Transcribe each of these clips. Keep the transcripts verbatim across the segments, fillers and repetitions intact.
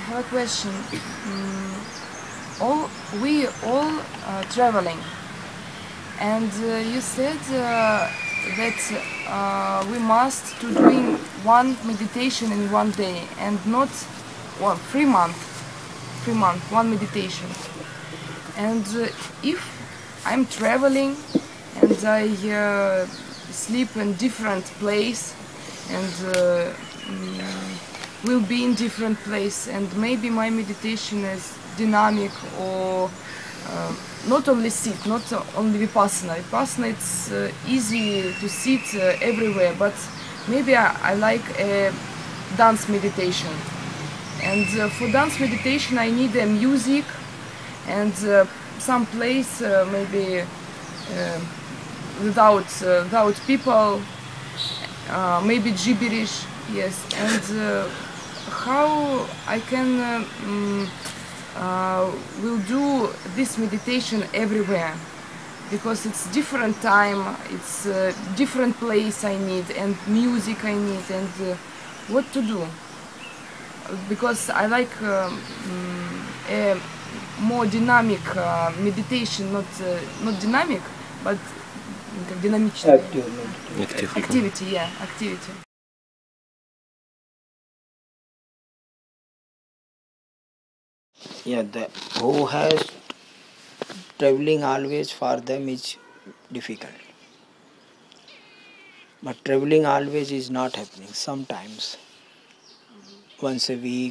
have a question. Mm, all we all uh, traveling, and uh, you said uh, that uh, we must to doing one meditation in one day and not one three month, three month one meditation. And uh, if I'm traveling and I uh, sleep in different place and uh, mm, will be in different place, and maybe my meditation is dynamic or uh, not only sit, not only vipassana. Vipassana it's uh, easy to sit uh, everywhere, but maybe I, I like a dance meditation. And uh, for dance meditation I need a music and uh, some place uh, maybe uh, without uh, without people, uh, maybe gibberish, yes. And uh, how I can uh, mm, uh, will do this meditation everywhere, because it's different time, it's uh, different place I need and music I need, and uh, what to do, because I like um, mm, a more dynamic uh, meditation, not uh, not dynamic, but dynamic Active. activity, yeah, activity. Yeah, the, who has traveling always for them is difficult. But traveling always is not happening. Sometimes, once a week,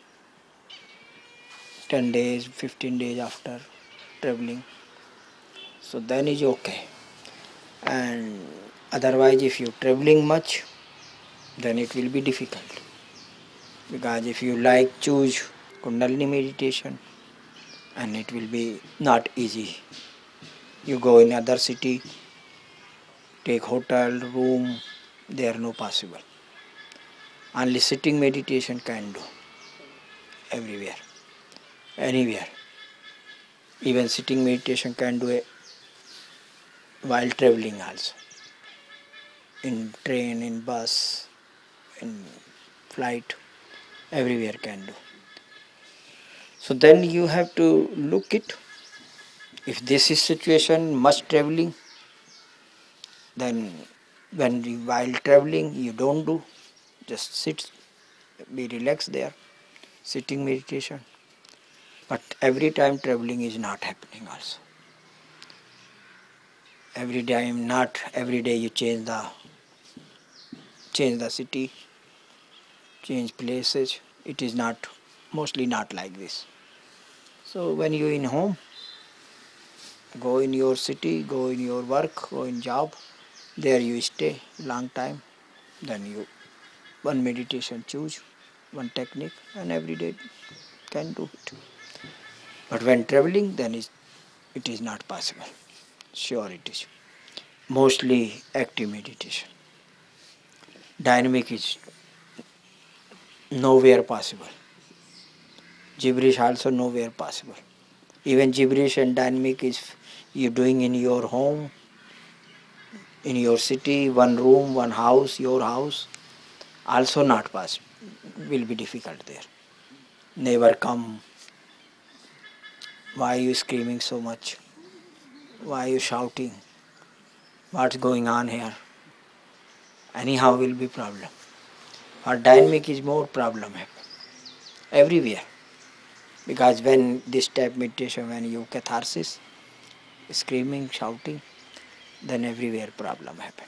ten days, fifteen days after traveling. So then is okay. And otherwise, if you're traveling much, then it will be difficult. Because if you like choose Kundalini meditation, and it will be not easy. You go in other city, take hotel, room, they are no possible. Only sitting meditation can do everywhere, anywhere. Even sitting meditation can do it while traveling also. In train, in bus, in flight, everywhere can do. So then you have to look it. If this is situation, much traveling, then when you, while traveling you don't do, just sit, be relaxed there, sitting meditation. But every time traveling is not happening also. Every time, not every day you change the change the city, change places. It is not, mostly not like this. So when you in home, go in your city, go in your work, go in job, there you stay long time, then you one meditation choose, one technique, and every day can do it. But when traveling, then is it is not possible. Sure it is. Mostly active meditation. Dynamic is nowhere possible. Gibberish also nowhere possible. Even gibberish and dynamic is you doing in your home, in your city, one room, one house, your house, also not possible. Will be difficult there. Never come. Why are you screaming so much? Why are you shouting? What's going on here? Anyhow will be problem. For dynamic is more problem everywhere. Because when this type meditation, when you catharsis, screaming, shouting, then everywhere problem happen.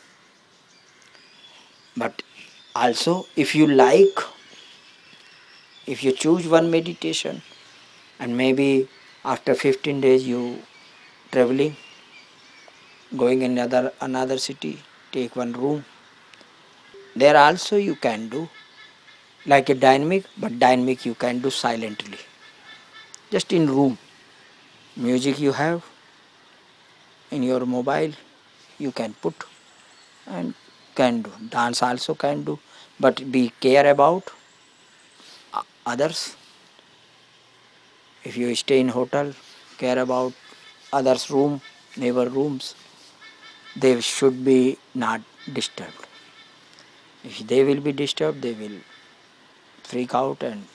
But also if you like, if you choose one meditation and maybe after fifteen days you traveling, going in another, another city, take one room, there also you can do like a dynamic, but dynamic you can do silently. Just in room, music you have in your mobile, you can put and can do. Dance also can do, but be care about others. If you stay in hotel, care about others' room, neighbor rooms, they should be not disturbed. If they will be disturbed, they will freak out and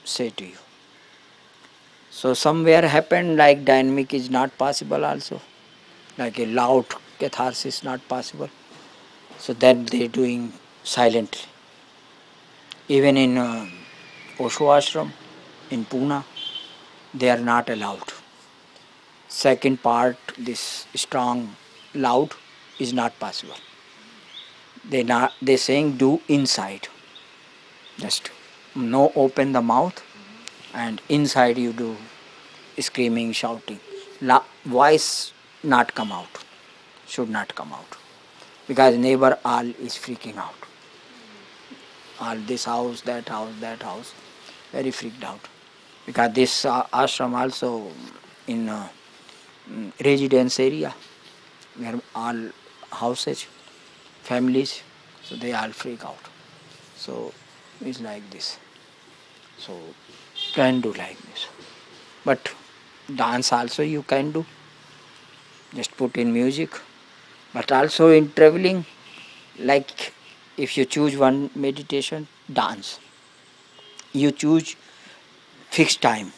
say to you. So somewhere happened like dynamic is not possible also, like a loud catharsis not possible. So then they doing silently. Even in uh, Osho ashram in Pune, they are not allowed. Second part, this strong loud is not possible. They not they saying do inside. Just no open the mouth and inside you do screaming, shouting. La- voice not come out, should not come out. Because neighbor all is freaking out. All this house, that house, that house, very freaked out. Because this uh, ashram also in uh, mm, residence area, where all houses, families, so they all freak out. So it's like this. So can do like this. But dance also you can do. Just put in music. But also in traveling, like if you choose one meditation, dance. You choose fixed time.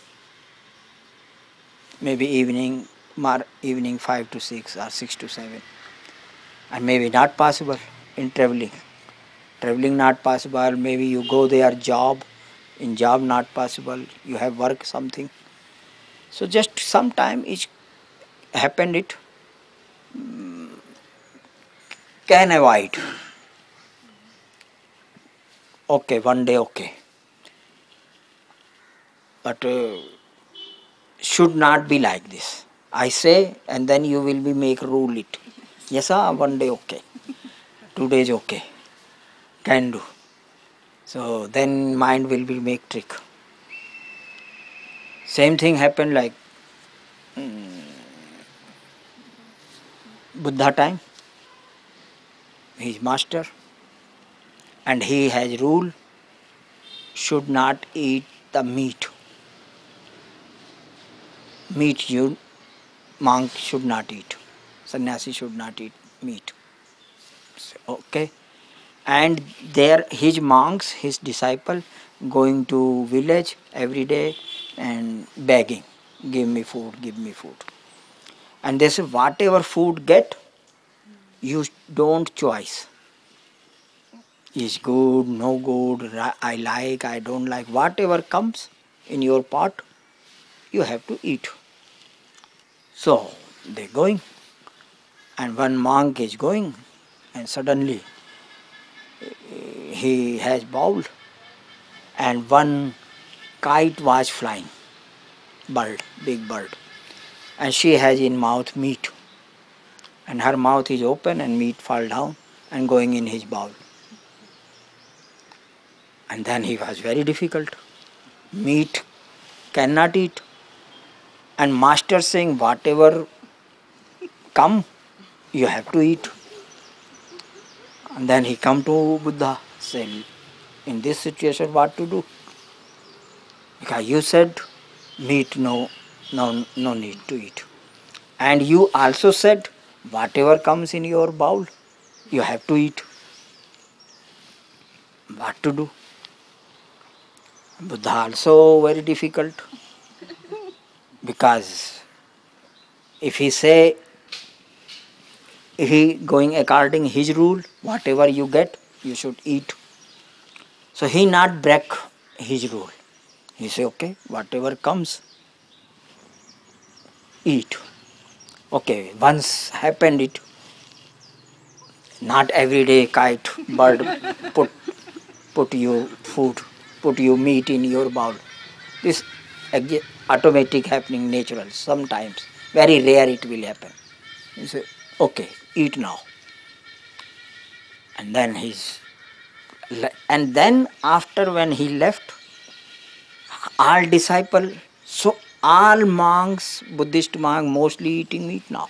Maybe evening, mar evening five to six or six to seven. And maybe not possible in traveling. Traveling not possible, maybe you go there job, in job not possible, you have work something. So just sometime it happened it mm, can avoid. Okay, one day okay. But uh, should not be like this. I say and then you will be make rule it. Yes sir, one day okay. Two days okay. Can do. So then mind will be make trick. Same thing happened like mm, Buddha time. He is master and he has rule should not eat the meat. Meat you monk should not eat. Sannyasi should not eat meat. Okay. And there his monks, his disciple going to village every day and begging, give me food, give me food. And they say whatever food get, you don't choice. Is good, no good, I like, I don't like, whatever comes in your pot, you have to eat. So they going and one monk is going and suddenly he has bowl and one kite was flying, bird, big bird, and she has in mouth meat and her mouth is open and meat fall down and going in his bowl. And then he was very difficult. Meat cannot eat. And master saying whatever come, you have to eat. And then he come to Buddha saying, in this situation what to do? Because you said meat no, no, no need to eat. And you also said whatever comes in your bowl, you have to eat. What to do? Buddha also very difficult. Because if he say, if he going according his rule, whatever you get, you should eat. So he not break his rule. He say, okay, whatever comes, eat. Okay, once happened it, not every day kite, bird put, put you food, put you meat in your bowl. This automatic happening natural, sometimes, very rare it will happen. He say, okay, eat now. And then he's, and then after when he left, all disciple, so all monks, Buddhist monks mostly eating meat now.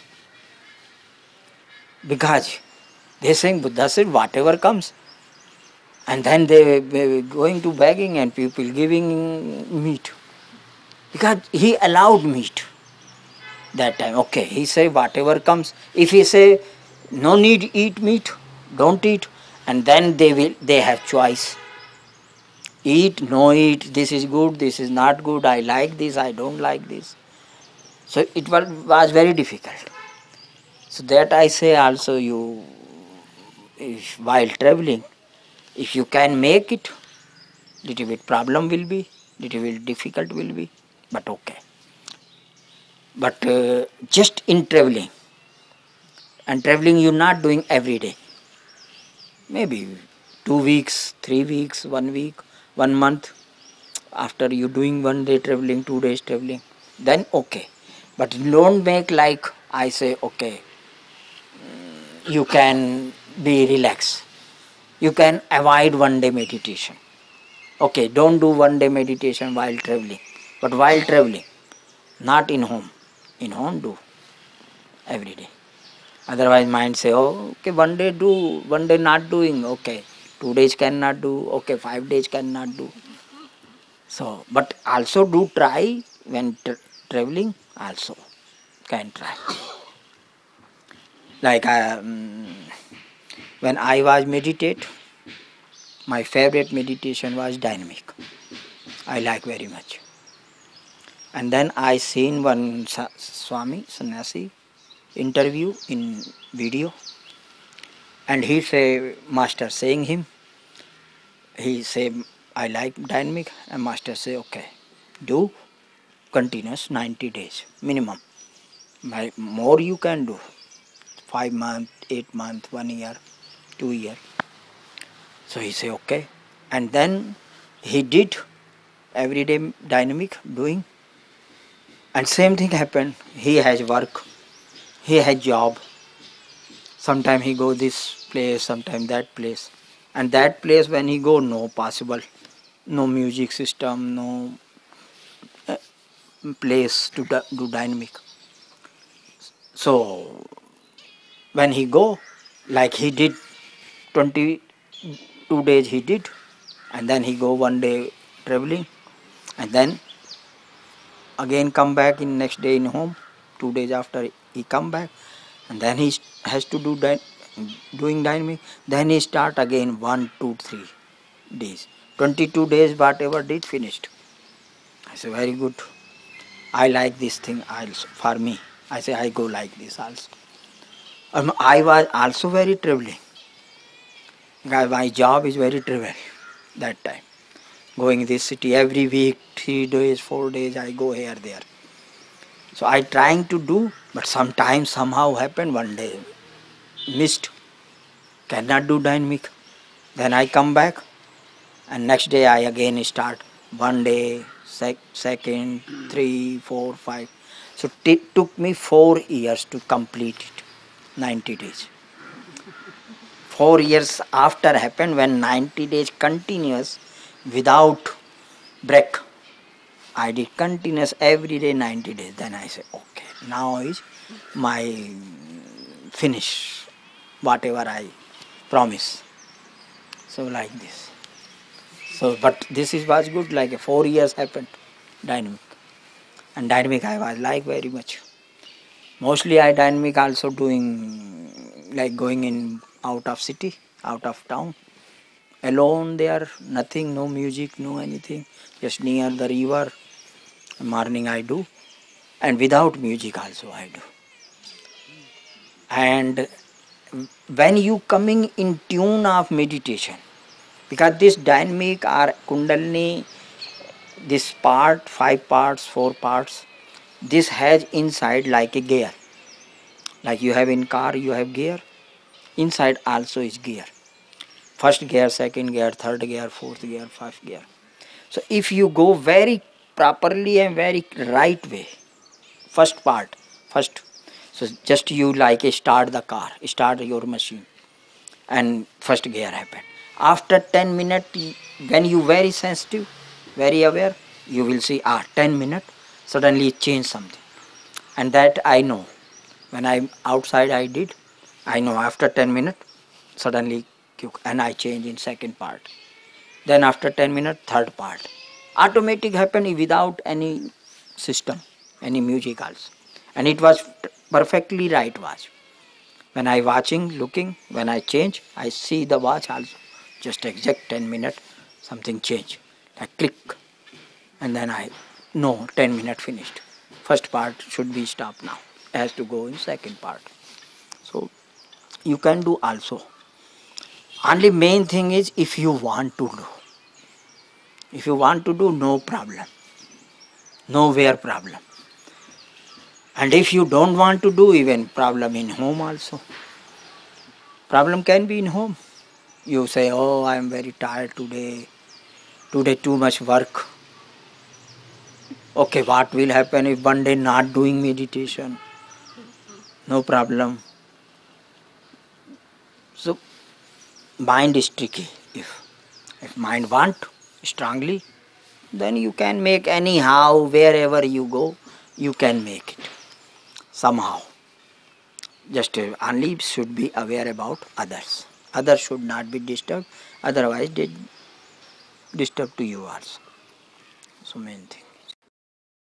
Because they saying Buddha said whatever comes. And then they were going to begging and people giving meat. Because he allowed meat that time. Okay, he say whatever comes. If he say no need eat meat, don't eat. And then they will they have choice. eat, no eat, this is good, this is not good, I like this, I don't like this. So it was, was very difficult. So that I say also, you, if while traveling, if you can make it, little bit problem will be, little bit difficult will be, but okay. But uh, just in traveling, and traveling you're not doing every day. Maybe two weeks, three weeks, one week, one month. After you doing one day traveling, two days traveling, then okay. But don't make like I say, okay, you can be relaxed. You can avoid one day meditation. Okay, don't do one day meditation while traveling. But while traveling, not in home. In home do every day. Otherwise mind say, oh, okay, one day do, one day not doing, okay. Two days cannot do, okay, five days cannot do. So, but also do try when tra- traveling also can try. Like um, when I was meditate, my favorite meditation was dynamic. I like very much. And then I seen one Sa- Swami, Sannyasi, interview in video, and he say, master saying him, he say, I like dynamic, and master say, okay, do continuous ninety days minimum. My, more you can do, five month, eight month, one year, two year. So he say, okay. And then he did everyday dynamic doing, and same thing happened. He has work, he has job. Sometime he go this place, sometime that place. And that place when he go, no possible, no music system, no uh, place to do, do dynamic. So when he go, like he did twenty-two days he did, and then he go one day traveling, and then again come back in next day in home, two days after he come back, and then he has to do that doing dynamic. Then he start again one, two, three days. twenty-two days whatever did finished. I say very good. I like this thing also for me. I say I go like this also. Um, I was also very traveling. My job is very travel that time. Going this city every week, three days, four days, I go here, there. So I trying to do, but sometimes somehow happen one day, missed, cannot do dynamic. Then I come back, and next day I again start one day, sec- second, three, four, five. So it took me four years to complete it, ninety days. Four years after happened when ninety days continuous without break. I did continuous every day ninety days. Then I say, okay, now is my finish, whatever I promise. So like this. So, but this is was good. Like four years happened, dynamic, and dynamic I was like very much. Mostly I dynamic also doing like going in out of city, out of town, alone there, nothing, no music, no anything, just near the river. Morning I do, and without music also I do. And when you coming in tune of meditation, because this dynamic or kundalini, this part, five parts, four parts, this has inside like a gear. Like you have in car, you have gear. Inside also is gear. First gear, second gear, third gear, fourth gear, fifth gear. So if you go very properly and very right way, first part, first, so just you like start the car, start your machine, and first gear happen. After ten minutes, when you very sensitive, very aware, you will see ah ten minutes, suddenly it change something. And that I know. When I'm outside I did, I know after ten minutes, suddenly, and I change in second part. Then after ten minutes, third part. Automatic happened without any system, any music also. And it was perfectly right watch. When I watching, looking, when I change, I see the watch also. Just exact ten minutes, something change. I click, and then I know ten minutes finished. First part should be stopped now. Has to go in second part. So you can do also. Only main thing is if you want to do. If you want to do, no problem. Nowhere problem. And if you don't want to do, even problem in home also. Problem can be in home. You say, oh, I am very tired today. Today too much work. Okay, what will happen if one day not doing meditation? No problem. So, mind is tricky. If, if mind want strongly, then you can make anyhow, wherever you go, you can make it. Somehow. Just uh, only should be aware about others. Others should not be disturbed, otherwise they disturb to you also. So main thing.